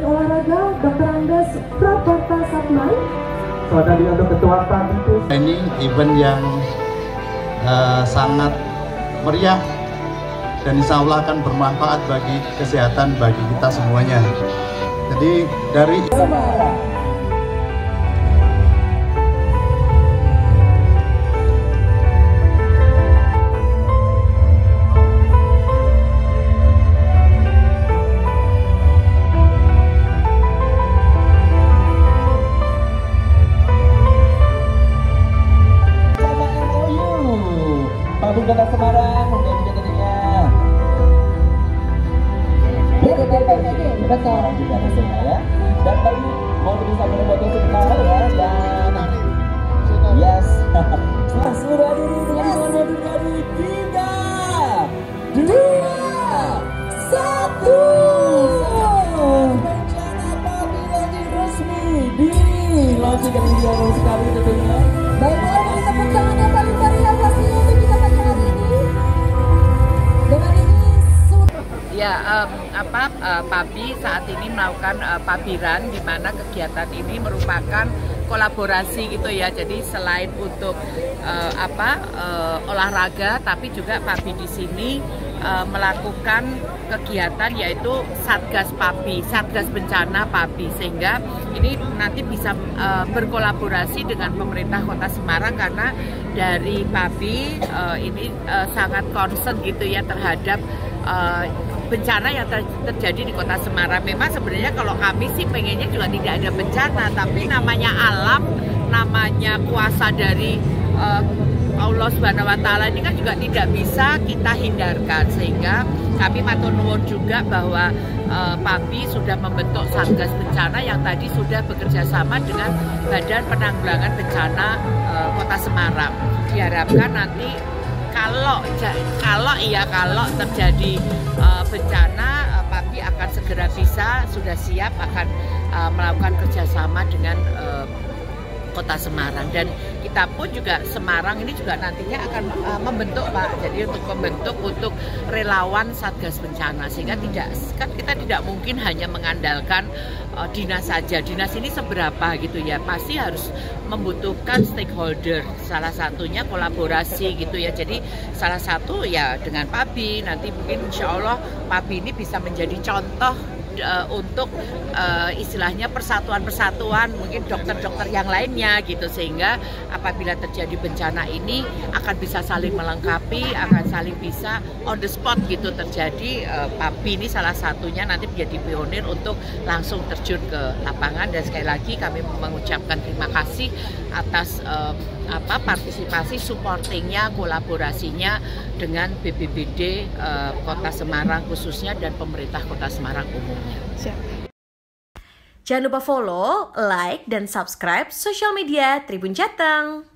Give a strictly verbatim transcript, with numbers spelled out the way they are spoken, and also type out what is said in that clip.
Olahraga Dokter Andes Praparta Satmai. Saudari untuk Ketua Panitia. Ini event yang uh, sangat meriah dan insya Allah akan bermanfaat bagi kesehatan bagi kita semuanya. Jadi dari Kota Semarang, kemudian juga tentunya B P P P betul juga hasilnya ya. Dan tadi mau bisa membuat sebentar ya dan yes. Sudah diri dengan nomor dari tiga, dua, satu. Rencana Papi lagi resmi di launching dari video sekali tentunya. Baik, boleh tepuk tangan yang paling meriah pastinya untuk kita pada hari ini. Dengan ini ya um, apa uh, Papi saat ini melakukan uh, pabiran, di mana kegiatan ini merupakan kolaborasi gitu ya. Jadi selain untuk uh, apa uh, olahraga, tapi juga Papi di sini uh, melakukan kegiatan yaitu Satgas Papi, Satgas Bencana Papi, sehingga ini nanti bisa uh, berkolaborasi dengan pemerintah Kota Semarang karena dari Papi uh, ini uh, sangat concern gitu ya terhadap uh, bencana yang ter terjadi di Kota Semarang. Memang sebenarnya kalau kami sih pengennya juga tidak ada bencana, tapi namanya alam, namanya kuasa dari uh, Allah Subhanahu Wa Taala ini kan juga tidak bisa kita hindarkan, sehingga kami matur nuwun juga bahwa uh, Papi sudah membentuk Satgas Bencana yang tadi sudah bekerja sama dengan Badan Penanggulangan Bencana uh, Kota Semarang. Diharapkan nanti kalau kalau iya kalau terjadi uh, bencana, uh, Papi akan segera bisa, sudah siap akan uh, melakukan kerjasama dengan uh, Kota Semarang, dan kita pun juga Semarang ini juga nantinya akan uh, membentuk Pak, jadi untuk membentuk untuk relawan Satgas Bencana, sehingga tidak kan kita tidak mungkin hanya mengandalkan uh, dinas saja. Dinas ini seberapa gitu ya, pasti harus membutuhkan stakeholder, salah satunya kolaborasi gitu ya. Jadi salah satu ya dengan Papi, nanti mungkin insya Allah Papi ini bisa menjadi contoh Uh, untuk uh, istilahnya persatuan-persatuan mungkin dokter-dokter yang lainnya gitu, sehingga apabila terjadi bencana ini akan bisa saling melengkapi, akan saling bisa on the spot gitu terjadi. uh, Papi ini salah satunya nanti menjadi pionir untuk langsung terjun ke lapangan, dan sekali lagi kami mengucapkan terima kasih atas uh, apa partisipasi, supportingnya, kolaborasinya dengan B P B D uh, Kota Semarang khususnya dan pemerintah Kota Semarang umumnya. Siap. Jangan lupa follow, like, dan subscribe sosial media Tribun Jateng.